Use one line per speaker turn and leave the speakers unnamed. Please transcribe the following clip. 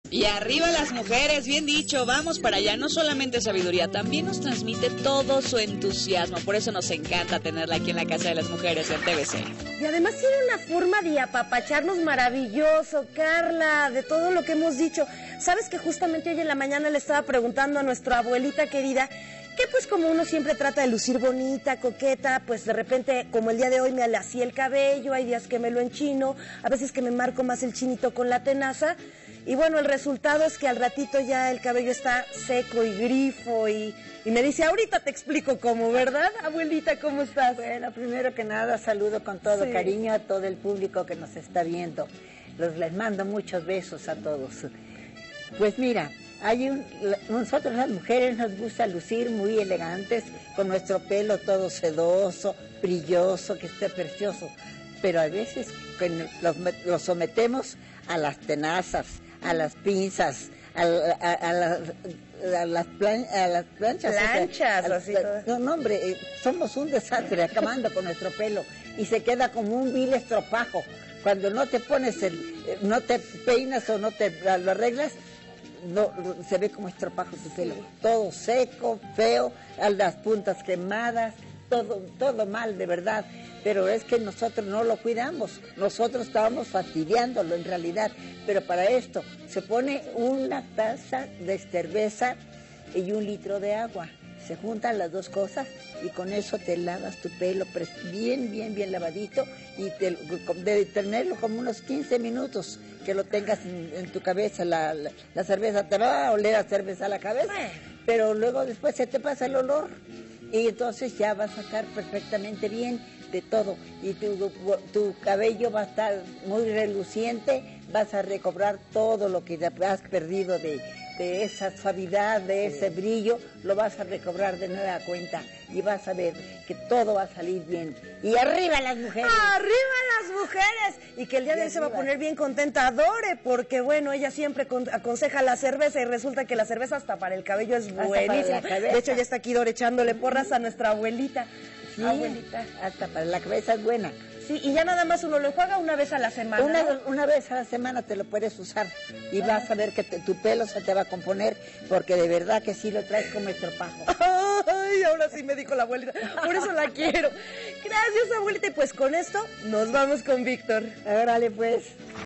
Y arriba las mujeres, bien dicho, vamos para allá. No solamente sabiduría, también nos transmite todo su entusiasmo. Por eso nos encanta tenerla aquí en la Casa de las Mujeres en TVC.
Y además tiene una forma de apapacharnos maravilloso, Carla, de todo lo que hemos dicho. Sabes que justamente hoy en la mañana le estaba preguntando a nuestra abuelita querida que pues como uno siempre trata de lucir bonita, coqueta, pues de repente como el día de hoy me alací el cabello, hay días que me lo enchino, a veces que me marco más el chinito con la tenaza. Y bueno, el resultado es que al ratito ya el cabello está seco y grifo y me dice, ahorita te explico cómo, ¿verdad? Abuelita, ¿cómo estás?
Bueno, primero que nada, saludo con todo cariño a todo el público que nos está viendo. Les mando muchos besos a todos. Pues mira, nosotros las mujeres nos gusta lucir muy elegantes, con nuestro pelo todo sedoso, brilloso, que esté precioso. Pero a veces lo sometemos a las tenazas, a las pinzas, a las planchas.
Así todo.
No, hombre, somos un desastre acabando con nuestro pelo y se queda como un vil estropajo. Cuando no te pones no te peinas o no te lo arreglas, no, se ve como estropajo tu pelo. Todo seco, feo, las puntas quemadas, todo mal, de verdad. Pero es que nosotros no lo cuidamos, nosotros estábamos fastidiándolo en realidad. Pero para esto se pone una taza de cerveza y 1 litro de agua. Se juntan las dos cosas y con eso te lavas tu pelo bien lavadito y de tenerlo como unos 15 minutos que lo tengas en tu cabeza. La cerveza te va a oler a cerveza a la cabeza, pero luego después se te pasa el olor y entonces ya vas a estar perfectamente bien de todo y tu cabello va a estar muy reluciente, vas a recobrar todo lo que has perdido de esa suavidad, de ese brillo, lo vas a recobrar de nueva cuenta y vas a ver que todo va a salir bien. Y arriba las mujeres.
¡Arriba las mujeres! Y que el día de hoy se va a poner bien contenta Adore, porque bueno, ella siempre aconseja la cerveza y resulta que la cerveza hasta para el cabello es buenísima. De hecho ya está aquí Dore echándole porras a nuestra abuelita.
Sí, abuelita, hasta para la cabeza es buena.
Sí, y ya nada más uno lo enjuaga una vez a la semana.
Una vez a la semana te lo puedes usar y vas a ver que tu pelo se te va a componer, porque de verdad que sí lo traes como estropajo.
Ay, ahora sí me dijo la abuelita, por eso la quiero. Gracias, abuelita, y pues con esto nos vamos con Víctor.
Órale pues.